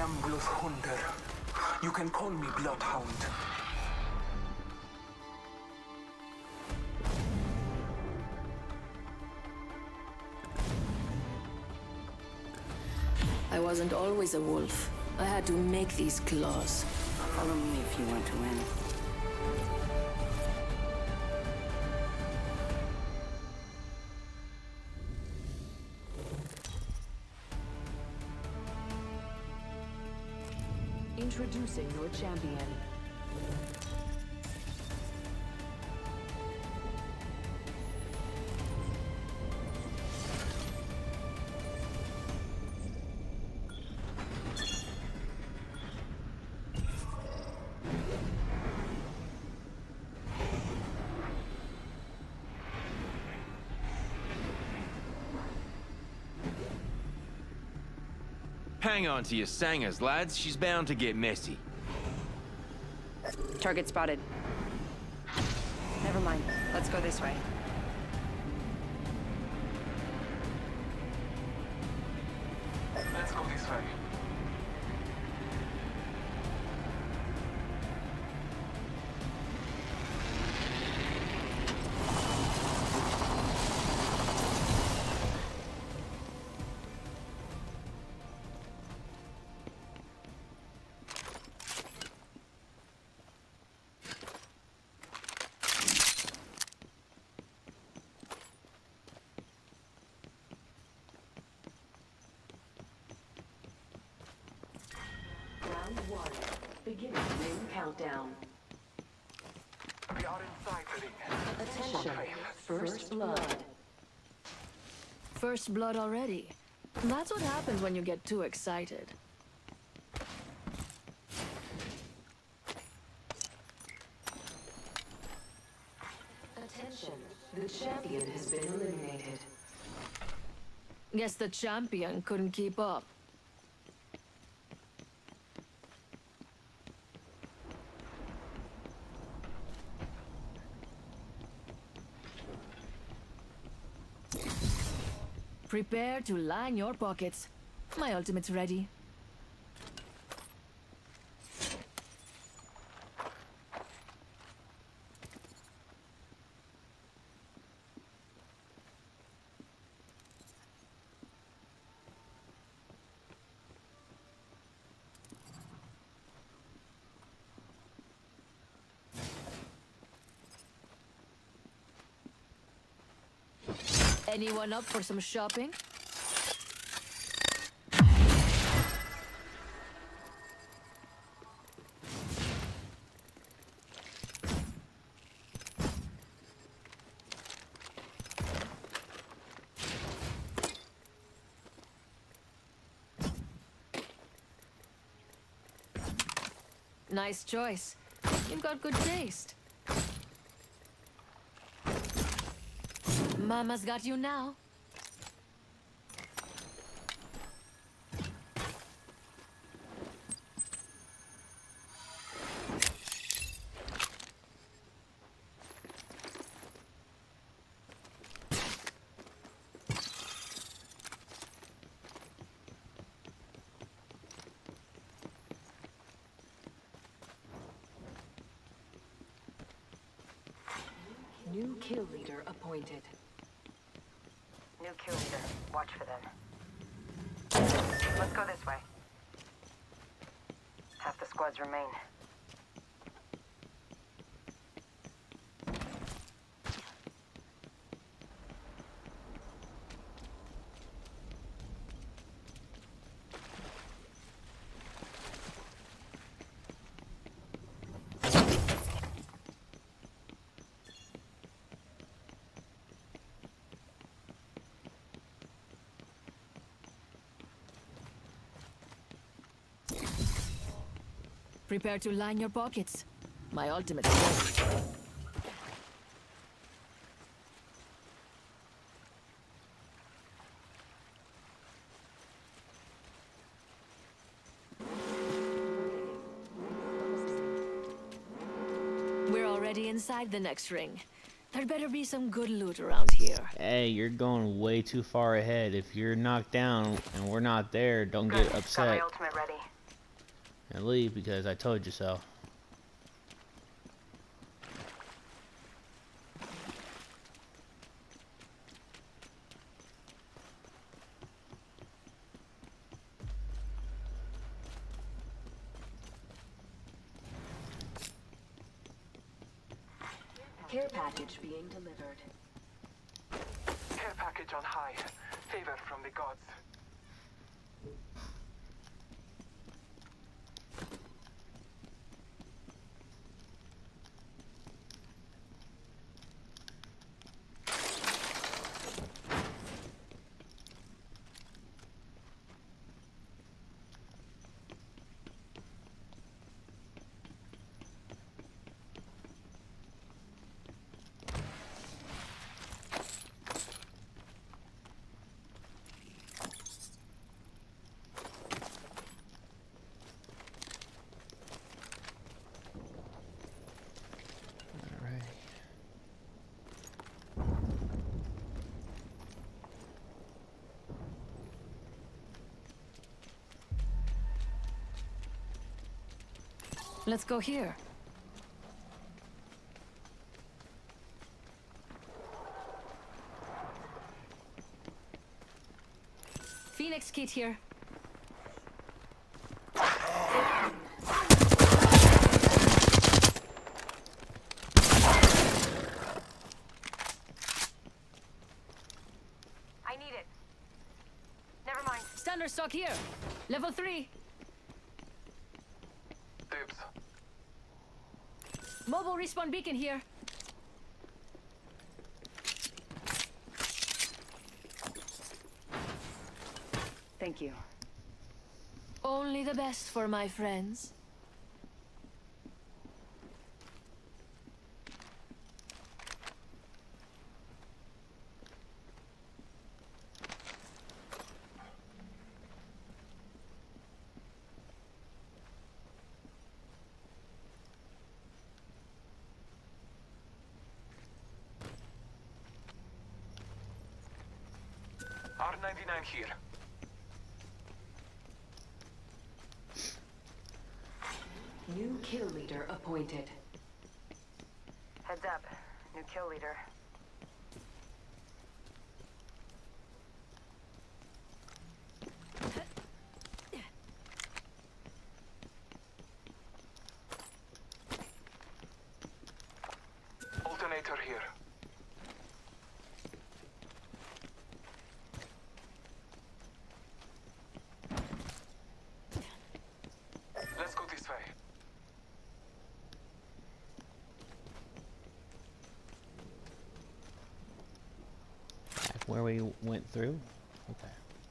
am Bloodhunder. You can call me Bloodhound. I wasn't always a wolf. I had to make these claws. Follow me if you want to win. Introducing your champion. Hang on to your sangers, lads. She's bound to get messy. Target spotted. Never mind. Let's go this way. Let's go this way. Round 1. Beginning ring countdown. We are inside the ring. Attention. First blood. First blood already. That's what happens when you get too excited. Attention. The champion has been eliminated. Guess the champion couldn't keep up. Prepare to line your pockets. My ultimate's ready. Anyone up for some shopping? Nice choice. You've got good taste. Mama's got you now. New kill leader appointed. New kill leader. Watch for them. Let's go this way. Half the squads remain. Prepare to line your pockets. My ultimate is ready. We're already inside the next ring. There better be some good loot around here. Hey, you're going way too far ahead. If you're knocked down and we're not there, don't get upset. Got my ultimate ready. and leave because I told you so. Care package being delivered. Care package on high. Favor from the gods. Let's go here. Phoenix kit here. I need it. Never mind. Standard stock here. Level 3. Dibs. Mobile respawn beacon here. Thank you. Only the best for my friends. R99 here. New kill leader appointed. Heads up. New kill leader. Alternator here. Let's go this way. Back where we went through? Okay.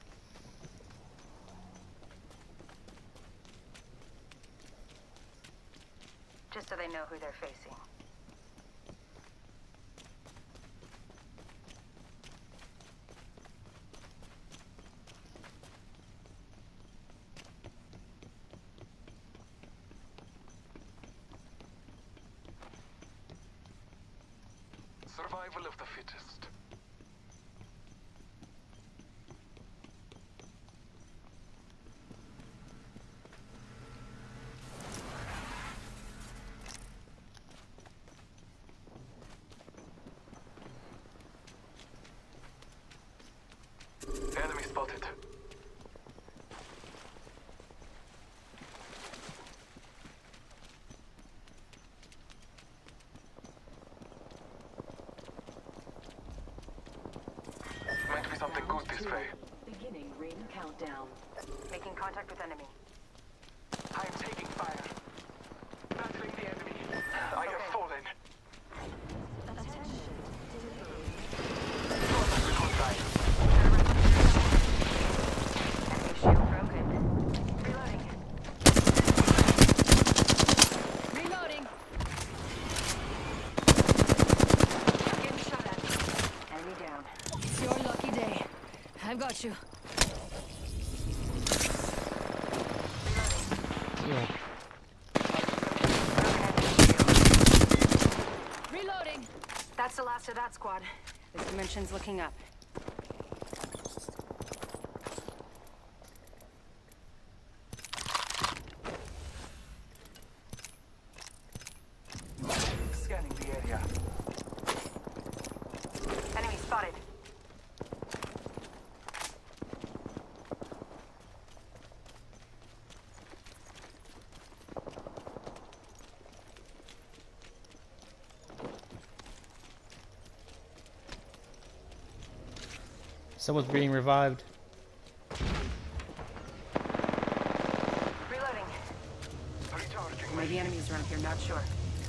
Just so they know who they're facing. Survival of the fittest. Enemy spotted. Might be something good this way. Beginning ring countdown. Making contact with enemy. I am taking fire. Battling the enemy. I have fallen. Enemy shield broken. Reloading. Reloading. Getting shot at. Enemy down. It's your lucky day. I've got you. Yeah. Reloading. That's the last of that squad. This dimension's looking up. Someone's being revived. Reloading. Recharging. Maybe enemies around here, not sure.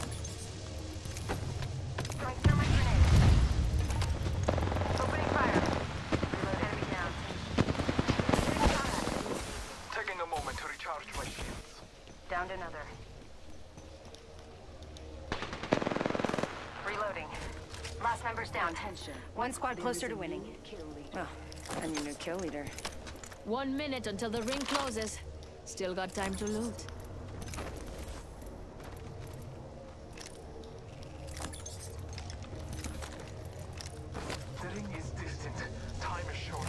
Throwing thermite grenade. Opening fire. Reload enemy down. Getting shot at. Taking a moment to recharge my shields. Downed another. Reloading. Last member's down. Attention. One squad There closer is to a winning. new kill leader. Well, I'm your new kill leader. 1 minute until the ring closes. Still got time to loot. The ring is distant. Time is short.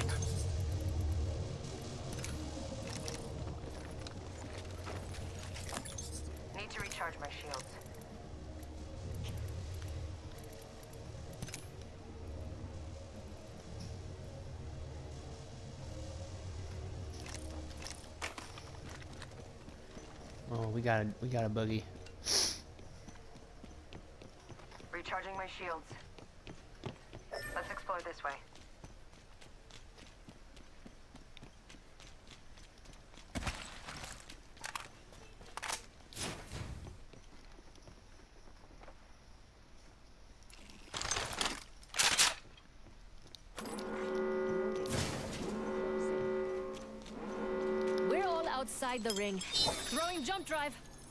Need to recharge my shields. Oh, we got a buggy. Recharging my shields. Let's explore this way. We're all outside the ring. Throwing jump drive.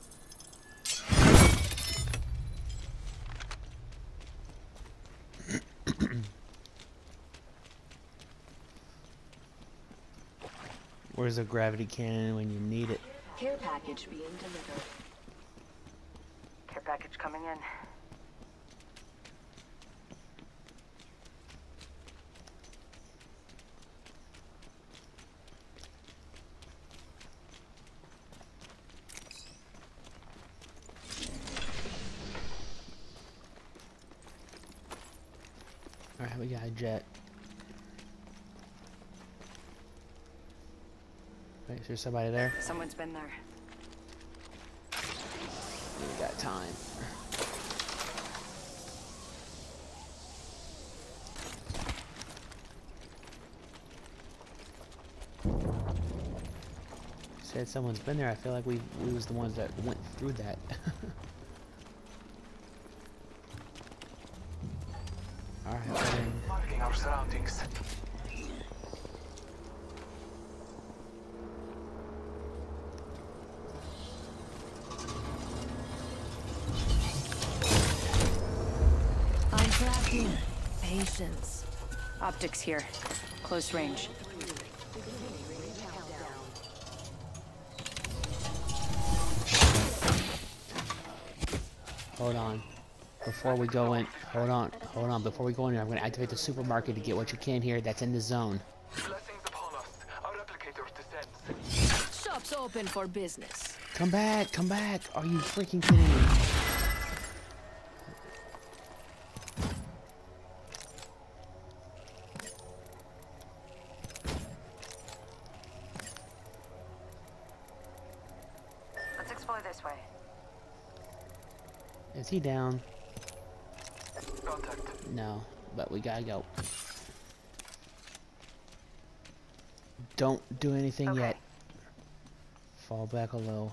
Where's a gravity cannon when you need it? Care package being delivered. Care package coming in. Alright, we got a jet. Wait, is there somebody there? Someone's been there. We got time. Said someone's been there. I feel like we was the ones that went through that. Alright, well then. Marking our surroundings. I'm tracking. Patience. Optics here. Close range. Hold on. Before we go in, hold on. Before we go in here, I'm going to activate the supermarket to get what you can here. That's in the zone. Blessings upon us. Our replicator descends. Shop's open for business. Come back, come back. Are you freaking kidding me? Let's explore this way. Is he down? Contact. No, but we gotta go. Don't do anything Okay. yet. Fall back a little.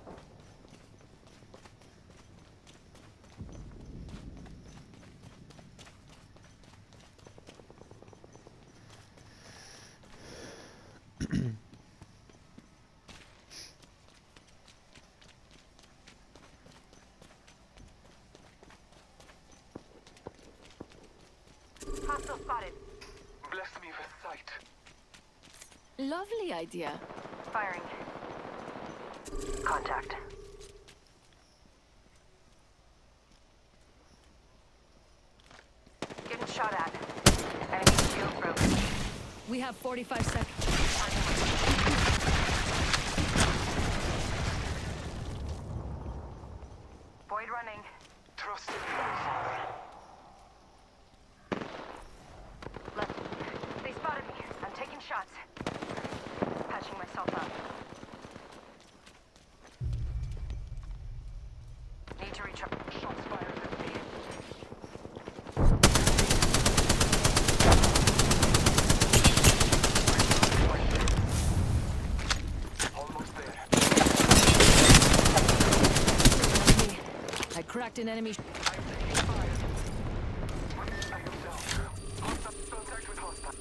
Hostile spotted. Bless me with sight. Lovely idea. Firing. Contact. Getting shot at. Enemy shield broken. We have 45 seconds. Void running. Trust in me, my father. Left. They spotted me. I'm taking shots. Patching myself up. Need to recharge. Shots fired at me. cracked an enemy. I'm taking fire. I am down. Hostile contact with hostile.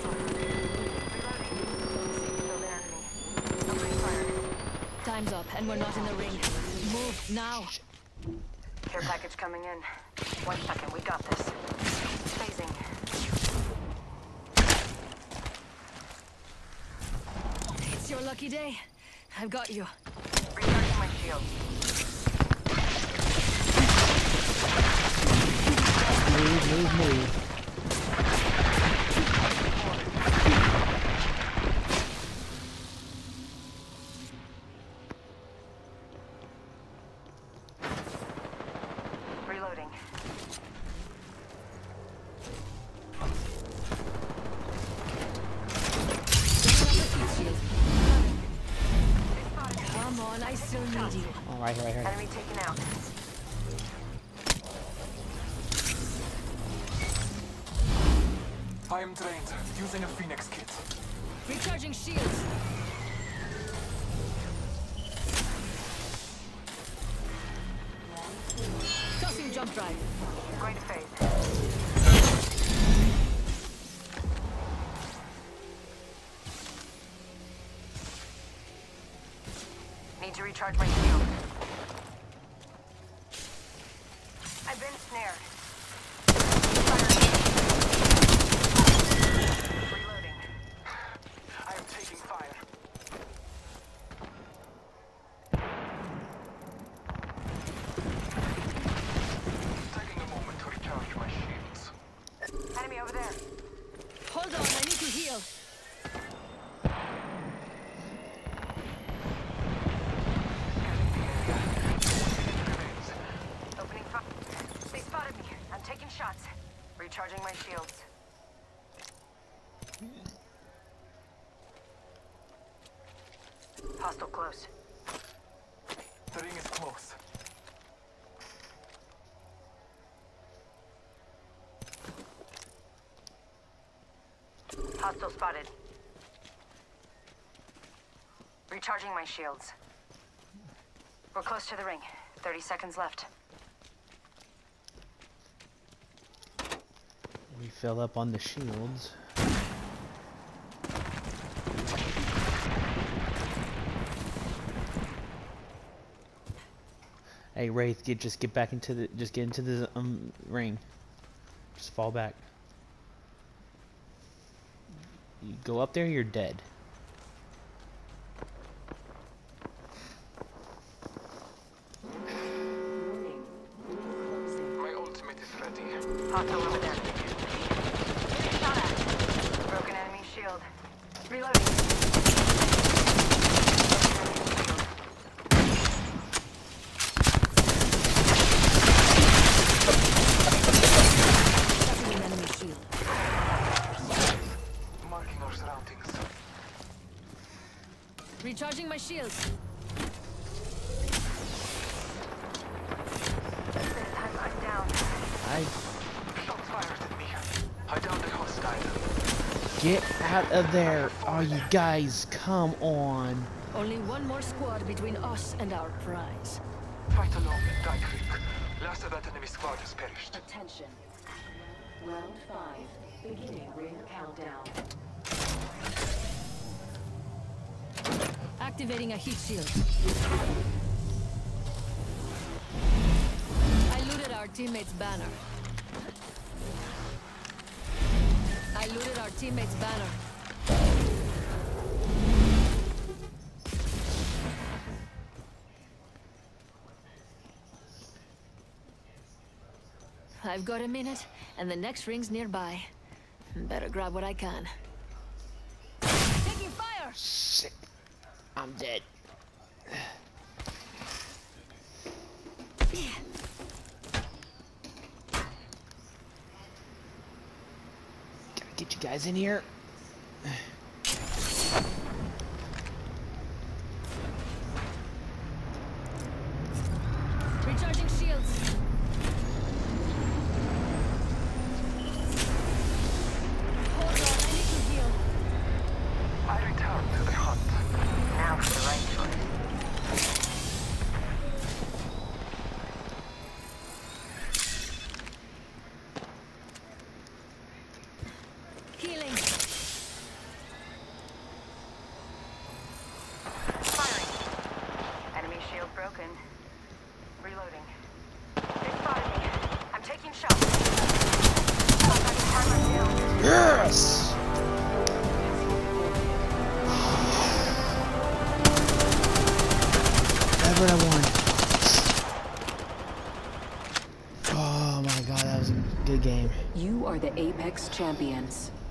Killed an enemy. Opening fire. Time's up, and we're not in the ring. Move now. Care package coming in. 1 second, we got this. Phasing. It's your lucky day. I've got you. Recharging my shield. Move. Reloading. Come on, I still need you. Oh, right here. Enemy taken out. I am drained. Using a Phoenix kit. Recharging shields. Tossing jump drive. Going to phase. Need to recharge my shield. I've been snared. Reloading. I am taking fire. Taking a moment to recharge my shields. Enemy over there. Hold on, I need to heal. Opening fire. They spotted me. I'm taking shots. Recharging my shields. Hostile close. The ring is close. Hostile spotted. Recharging my shields. We're close to the ring. 30 seconds left. We fill up on the shields. Hey Wraith, just get back into the get into the ring. Just fall back. You go up there, you're dead. My ultimate is ready. Hostile over there. Shot at. Broken enemy shield. Reloading. Cutting an enemy shield. Marking our surroundings. Recharging my shields. This time I'm down. Shots fired at me. I downed a hostile. Get out of there! Oh, you guys, come on! Only one more squad between us and our prize. Fight alone, die quick. Last of that enemy squad has perished. Attention. Round 5. Beginning ring countdown. Activating a heat shield. I looted our teammate's banner. I've got a minute, and the next ring's nearby. Better grab what I can. Taking fire! Shit. I'm dead. Gotta get you guys in here. Recharging shields. Hold on, I need to heal. I return to the hunt. Now for the right choice. Yes! Everett, I won. Oh my god, that was a good game. You are the Apex champions.